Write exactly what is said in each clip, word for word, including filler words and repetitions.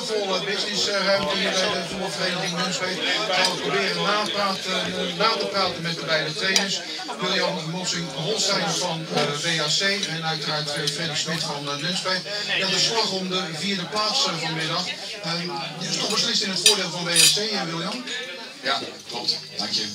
volle businessruimte hier bij de voetbalvereniging Nunspeet. Gaan we proberen na te praten, na te praten met de beide trainers. William Mossing-Holstein van uh, W H C en uiteraard Freddy Smit van uh, Nunspeet. Ja, de slag om de vierde plaats uh, vanmiddag. Uh, dit is toch beslist in het voordeel van W H C, uh, William? Ja, klopt. Dank je.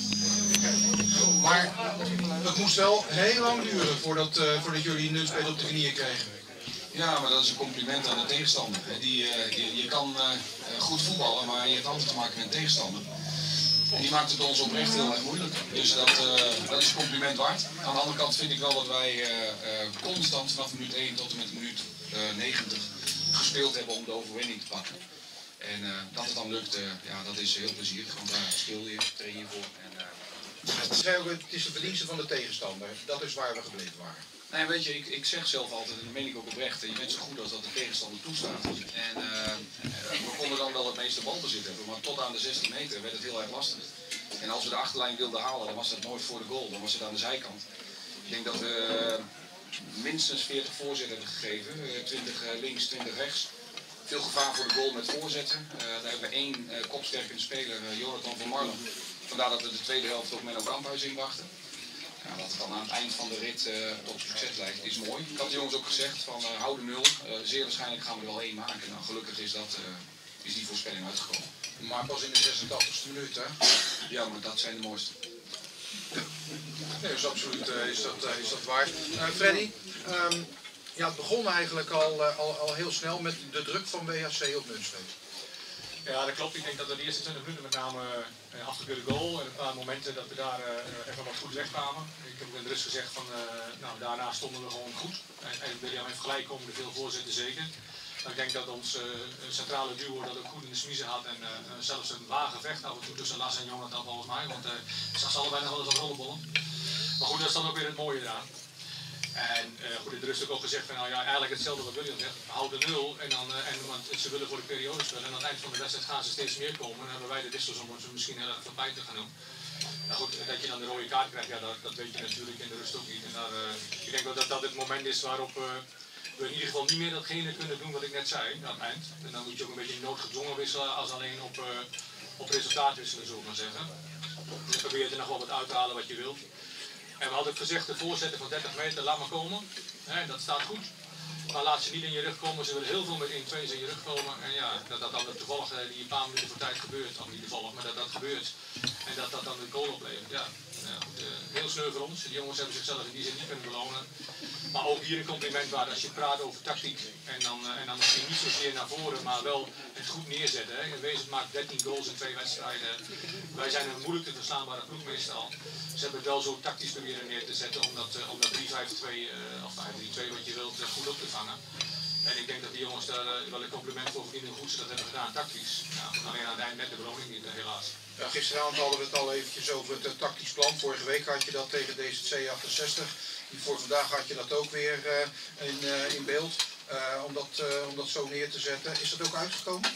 Maar het moest wel heel lang duren voordat, uh, voordat jullie Nunspeet op de knieën kregen. Ja, maar dat is een compliment aan de tegenstander. Die, uh, je, je kan uh, goed voetballen, maar je hebt altijd te maken met een tegenstander. En die maakt het ons oprecht heel erg moeilijk. Dus dat, uh, dat is een compliment waard. Aan de andere kant vind ik wel dat wij uh, uh, constant vanaf minuut één tot en met minuut uh, negentig gespeeld hebben om de overwinning te pakken. En uh, dat het dan lukt, uh, ja, dat is heel plezierig, want daar speel je, train je voor. En, uh... Het is de verdienste van de tegenstander, dat is waar we gebleven waren. Nee, weet je, ik, ik zeg zelf altijd, en dat meen ik ook oprecht, je bent zo goed als dat de tegenstander toestaat. En uh, we konden dan wel het meeste balbezit hebben, maar tot aan de zestien meter werd het heel erg lastig. En als we de achterlijn wilden halen, dan was dat nooit voor de goal, dan was het aan de zijkant. Ik denk dat we uh, minstens veertig voorzetten hebben gegeven, uh, twintig uh, links, twintig rechts. Veel gevaar voor de goal met voorzetten. Uh, daar hebben we één uh, kopsterke speler, uh, Jonathan van Marlen. Vandaar dat we de tweede helft ook Menno Kamphuis inbrachten. Ja, dat het dan aan het eind van de rit uh, tot succes lijkt, is mooi. Ik had de jongens ook gezegd van uh, hou de nul. Uh, zeer waarschijnlijk gaan we er wel één maken. Nou, gelukkig is, dat, uh, is die voorspelling uitgekomen. Maar pas in de zesentachtigste minuut, hè? Ja, maar dat zijn de mooiste. Nee, dus absoluut uh, is, dat, uh, is dat waar. Uh, Freddy, um, ja, het begon eigenlijk al, uh, al, al heel snel met de druk van W H C op Nunspeet. Ja, dat klopt. Ik denk dat we de eerste twintig minuten met name een afgekeurde goal en een paar momenten dat we daar uh, even wat goed wegkwamen. Ik heb in de rust gezegd van, uh, nou daarna stonden we gewoon goed. En, en William heeft gelijk, komen er veel voorzetten zeker. Maar ik denk dat ons uh, centrale duo dat ook goed in de smiezen had en uh, zelfs een wagen vecht af en toe tussen Las en Jonathan volgens mij. Want uh, ik zag ze allebei nog wel eens op rollenbollen. Maar goed, dat is dan ook weer het mooie eraan. En uh, goed, in de rust ook al gezegd van, nou ja, eigenlijk hetzelfde wat William zegt, houd de nul en dan, uh, en, want ze willen voor de periode spelen en aan het eind van de wedstrijd gaan ze steeds meer komen en dan hebben wij de wissels om ze misschien heel erg voorbij te gaan doen. Nou goed, dat je dan de rode kaart krijgt, ja, dat, dat weet je natuurlijk in de rust ook niet. En daar, uh, ik denk wel dat dat het moment is waarop uh, we in ieder geval niet meer datgene kunnen doen wat ik net zei aan het eind. En dan moet je ook een beetje noodgedwongen wisselen als alleen op, uh, op resultaat wisselen, zullen we maar zeggen. Dus probeer je er nog wel wat uit te halen wat je wilt. En we hadden gezegd, de voorzetten van dertig meter, laat maar komen. He, dat staat goed. Maar laat ze niet in je rug komen. Ze willen heel veel met één twee in je rug komen. En ja, dat dat dan toevallig die een paar minuten voor tijd gebeurt. Of niet toevallig, maar dat dat gebeurt. En dat dat dan de goal oplevert. Ja, ja goed, uh, heel sneu voor ons. Die jongens hebben zichzelf in die zin niet kunnen belonen. Maar ook hier een compliment waard als je praat over tactiek. En dan, uh, en dan misschien niet zozeer naar voren, maar wel het goed neerzetten. Hè. In wezen maakt dertien goals in twee wedstrijden. Wij zijn een moeilijk te verstaanbare ploeg meestal. Ze hebben het wel zo tactisch proberen neer te zetten om dat, uh, om dat drie vijf twee uh, of vijf drie twee wat je wilt uh, goed op te vangen. En ik denk dat die jongens daar uh, wel een compliment voor verdienen hoe goed ze dat hebben gedaan tactisch. Ja, alleen aan het eind met de beloning niet, uh, helaas. Ja, gisteravond hadden we het al eventjes over het uh, tactisch plan. Vorige week had je dat tegen D Z C achtenzestig. Voor vandaag had je dat ook weer uh, in, uh, in beeld. Uh, om, dat, uh, om dat zo neer te zetten. Is dat ook uitgekomen?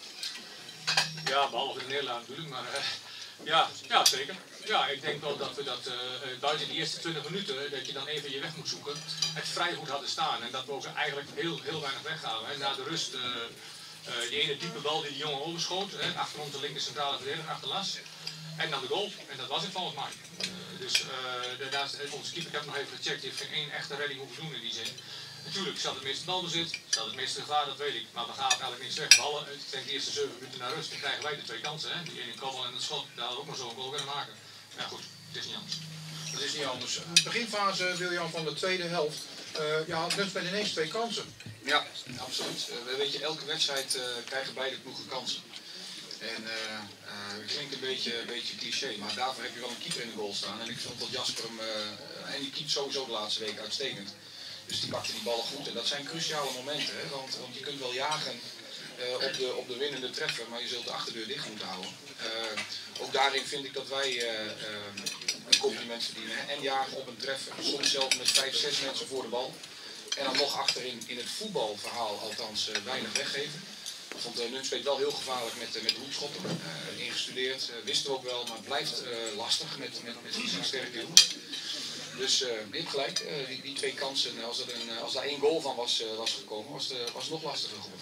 Ja, behalve de nederlaag natuurlijk, maar uh, ja, ja, zeker. Ja, ik denk wel dat we dat uh, buiten de eerste twintig minuten, dat je dan even je weg moet zoeken, het vrij goed hadden staan. En dat we ook eigenlijk heel, heel weinig weggaven. Hè. Na de rust, uh, uh, die ene diepe bal die de jongen overschoot, hè, achter ons de linker centrale verdediger, achter Las. En dan de goal. En dat was het volgens mij. Uh, dus uh, daarnaast, onze keeper, ik heb nog even gecheckt, die heeft geen één echte redding hoeven doen in die zin. Natuurlijk zat het meeste balbezit, zat het meeste gevaar, dat weet ik. Maar we gaan eigenlijk niks weg. Ballen, ik denk de eerste zeven minuten naar rust, dan krijgen wij de twee kansen. Hè? Die ene kabbel en het schot, daar hadden we ook maar zo'n goal kunnen maken. Ja goed, het is niet anders. Het is niet anders. De beginfase, William, van de tweede helft, uh, ja, had Nunspeet ineens twee kansen. Ja, absoluut. Uh, weet je, elke wedstrijd uh, krijgen beide ploegen kansen. En uh, uh, het klinkt een beetje, een beetje cliché, maar daarvoor heb je wel een keeper in de goal staan. En ik vond dat Jasper hem, uh, en die keept sowieso de laatste week uitstekend. Dus die pakte die ballen goed en dat zijn cruciale momenten, hè? Want, want je kunt wel jagen uh, op, de, op de winnende treffer, maar je zult de achterdeur dicht moeten houden. Uh, ook daarin vind ik dat wij uh, uh, een compliment verdienen. Hè? En jagen op een treffer, soms zelfs met vijf, zes mensen voor de bal. En dan nog achterin in het voetbalverhaal althans uh, weinig weggeven. Ik vond uh, Nunspeet wel heel gevaarlijk met, uh, met hoekschoppen, uh, ingestudeerd, uh, wisten we ook wel, maar het blijft uh, lastig met, met, met fysiek sterke jongens. Dus uh, je hebt gelijk, uh, die, die twee kansen, als er, een, als er één goal van was, uh, was gekomen, was het, uh, was het nog lastiger geworden.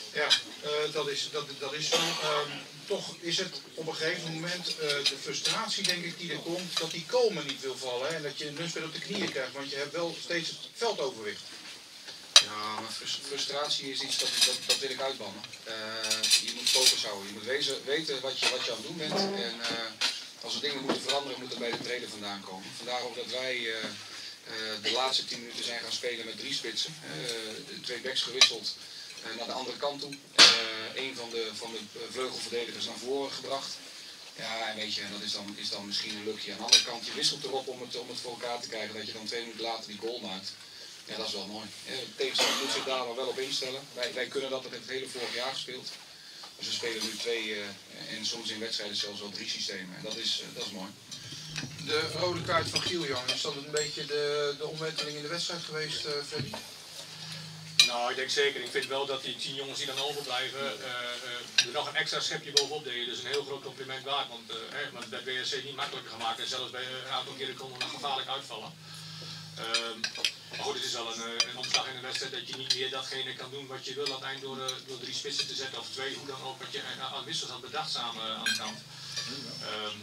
Ja, uh, dat, is, dat, dat is zo. Uh, toch is het op een gegeven moment uh, de frustratie, denk ik, die er komt, dat die Koolman niet wil vallen. Hè? En dat je een Nunspeet op de knieën krijgt, want je hebt wel steeds het veldoverwicht. Ja, maar frustratie is iets dat, dat, dat wil ik uitbannen. Uh, je moet focus houden. Je moet wezen, weten wat je, wat je aan het doen bent. En uh, als er dingen moeten veranderen, moet er bij de trainer vandaan komen. Vandaar ook dat wij uh, uh, de laatste tien minuten zijn gaan spelen met drie spitsen. Uh, de twee backs gewisseld uh, naar de andere kant toe. Uh, een van de, van de vleugelverdedigers naar voren gebracht. Ja, en weet je, dat is dan, is dan misschien een lukje. Aan de andere kant, je wisselt erop om het, om het voor elkaar te krijgen dat je dan twee minuten later die goal maakt. Ja, dat is wel mooi. De tegenstander moet zich daar maar wel op instellen. Wij, wij kunnen dat, dat het hele vorig jaar gespeeld. Dus we spelen nu twee uh, en soms in wedstrijden zelfs wel drie systemen. En dat is, uh, dat is mooi. De rode kaart van Giel-Jan, is dat een beetje de, de omwenteling in de wedstrijd geweest, uh, Freddy? Nou, ik denk zeker. Ik vind wel dat die tien jongens die dan overblijven uh, uh, er nog een extra schepje bovenop deden. Dus een heel groot compliment waard. Want, uh, hè, want dat werd B S C niet makkelijker gemaakt. En zelfs bij een aantal keren konden we nog gevaarlijk uitvallen. Um, maar goed, het is wel een, een omslag in de wedstrijd dat je niet meer datgene kan doen wat je wil aan het eind door, uh, door drie spitsen te zetten of twee, hoe dan ook, wat je uh, aan wissels had bedacht samen uh, aan de kant. Um,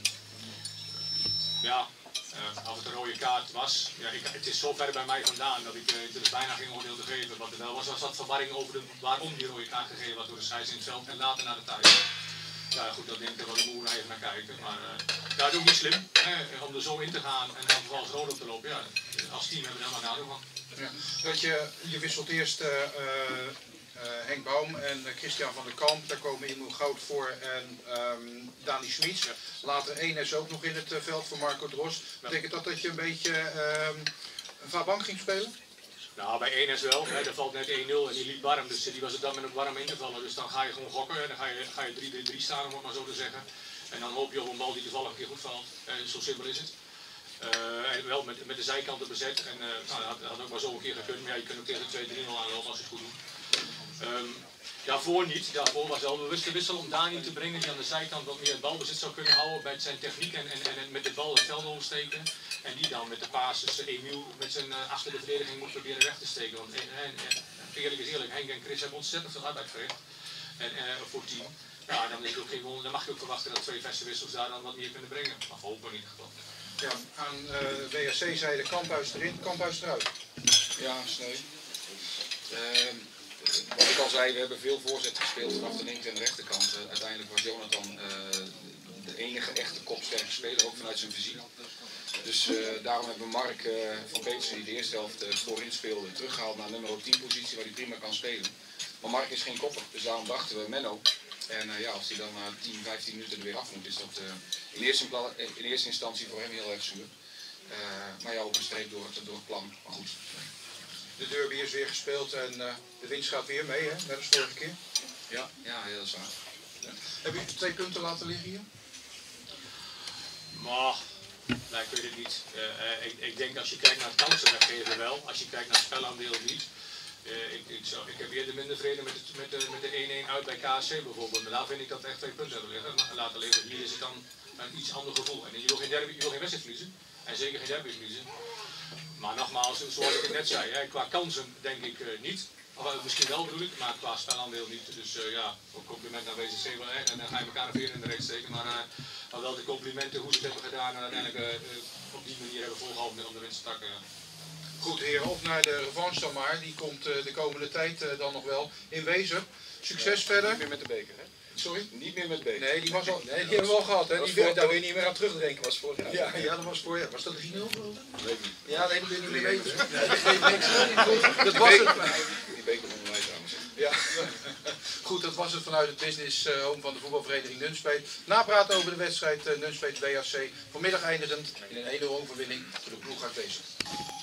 ja, uh, als het een rode kaart was, ja, ik, het is zo ver bij mij vandaan dat ik uh, er bijna geen oordeel te geven. Wat er wel was, was wat verwarring over de, waarom die rode kaart gegeven was door de scheids in het veld en later naar de thuis. Ja goed, dat denk ik wel de moe even naar kijken. Maar uh, ja, dat is ook niet slim, hè, om er zo in te gaan en dan vervolgens rood op te lopen. Ja, als team hebben we daar maar nadeel van. Ja. Dat je, je wisselt eerst uh, uh, uh, Henk Baum en uh, Christian van der Kamp. Daar komen Emil Goud voor en um, Dani Schmitz. Ja. Later Enes ook nog in het uh, veld voor Marco Dros. Betekent dat dat je een beetje uh, een vaarbank ging spelen? Nou, bij Enes wel. Hè, er valt net één nul en die liep warm, dus die was er dan met een warm in te vallen. Dus dan ga je gewoon gokken en dan ga je, ga je drie drie drie staan, om het maar zo te zeggen. En dan hoop je op een bal die toevallig een keer goed valt. En zo simpel is het. Uh, en wel met, met de zijkanten bezet. En uh, nou, dat, had, dat had ook maar zo een keer gekund, maar ja, je kunt ook tegen twee drie nul aanlopen als je het goed doet. Um, daarvoor niet. Daarvoor was wel bewust de wissel om Dani te brengen die aan de zijkant wat meer het balbezit zou kunnen houden bij zijn techniek en, en, en met de bal het veld oversteken. En die dan met de paas tussen Emiel met zijn uh, achter de verdediging moet proberen weg te steken. Want en, en, en, eerlijk is eerlijk, Henk en Chris hebben ontzettend veel arbeid verricht. En uh, voor het team. Ja, dan, is het ook geen wonder, dan mag je ook verwachten dat twee verse wissels daar dan wat meer kunnen brengen. Maar hopen in ieder geval. Ja, aan uh, W S C zei de Kamphuis erin, Kamphuis eruit. Ja, sneu. Uh, wat ik al zei, we hebben veel voorzet gespeeld vanaf de linker en de rechterkant. Uh, uiteindelijk was Jonathan uh, de enige echte kopsterke speler, ook vanuit zijn fysiek. Dus uh, daarom hebben we Mark uh, van Petersen, die de eerste helft uh, voorin speelde, teruggehaald naar nummer tien positie waar hij prima kan spelen. Maar Mark is geen kopper, dus daarom dachten we Menno. En uh, ja, als hij dan na uh, tien, vijftien minuten er weer af moet, is dat uh, in, eerste in eerste instantie voor hem heel erg zuur. Uh, maar ja, op een streep door het, door het plan. Maar goed. De derby is weer gespeeld en uh, de winst gaat weer mee, hè? Net als vorige keer. Ja, ja, dat is waar. Ja. Heb je twee punten laten liggen hier? Maar, nou, ik weet het niet. Uh, uh, ik, ik denk als je kijkt naar het kansen weggeven wel, als je kijkt naar het spelaandeel niet. Uh, ik, ik, zou, ik heb eerder minder vrede met de, met de, met de één één uit bij K A C bijvoorbeeld. Maar daar vind ik dat we echt twee punten hebben liggen, laten liggen. Hier is het dan een iets ander gevoel. En je wil geen, derby, je wil geen wedstrijd verliezen. En zeker geen derby verliezen. Maar nogmaals, zoals ik het net zei, hè, qua kansen denk ik uh, niet. Of misschien wel bedoel ik, maar qua spelaandeel niet. Dus uh, ja, ook compliment aan W S C. En dan ga je elkaar weer in de reet steken. Maar, uh, maar wel de complimenten hoe ze het hebben gedaan en uiteindelijk uh, uh, op die manier hebben volgehouden om de winst te takken. Goed heren, op naar de revanche dan maar. Die komt uh, de komende tijd uh, dan nog wel. In wezen, succes ja, verder. Niet meer met de beker, hè? Sorry? Niet meer met beker. Nee, die, was al, nee, die hebben we al gehad, hè? Die voor, daar wil je niet meer aan terugdenken, was vorig jaar. Ja, ja, dat was voor jaar. Was dat de drie nul? Weet niet. Ja, nee, dat wil je niet meer weten. Nee, dat geeft niks. Goed, dat was het. Die beker onder mij trouwens. Ja. Goed, dat was het vanuit het business uh, home van de voetbalvereniging Nunspeet. Napraten over de wedstrijd uh, Nunspeet B A C. Vanmiddag eindigend in een één nul overwinning voor de ploeg uit Wezen.